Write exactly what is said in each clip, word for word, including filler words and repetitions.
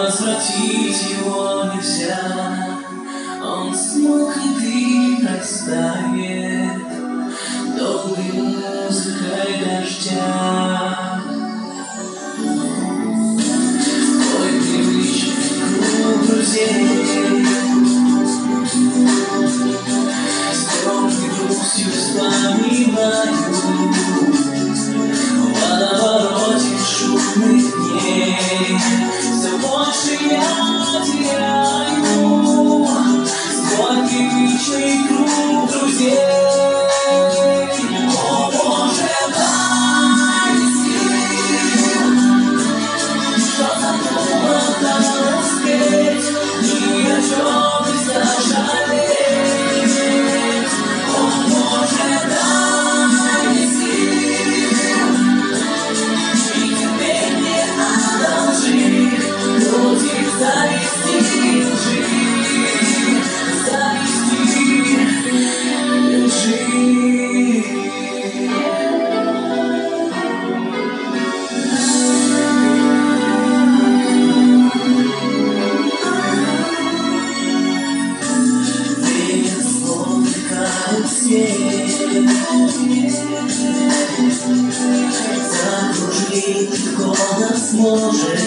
возвратить его нельзя. Он смог и ты растает долгой музыкой дождя. Твой привычный круг друзей с тёмной грустью вспоминаю водовороте шумных дней. Все больше я теряю свой привычный круг друзей. О, Боже, дай сил, что задумал там успеть, ни о чем не сожалеть. О, Боже, дай сил, и теперь не одолжи против зависти лжи, зависти лжи. Время словно карусель закружить легко нас может,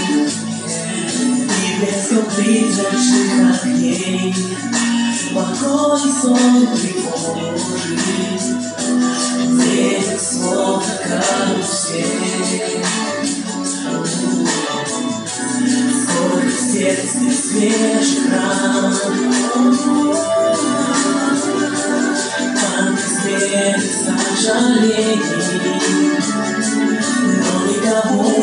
и блеском призрачных огней покой и сон тревожит. Время словно карусель, сколько в сердце свежих ран, танцы смерти сожалений, но никого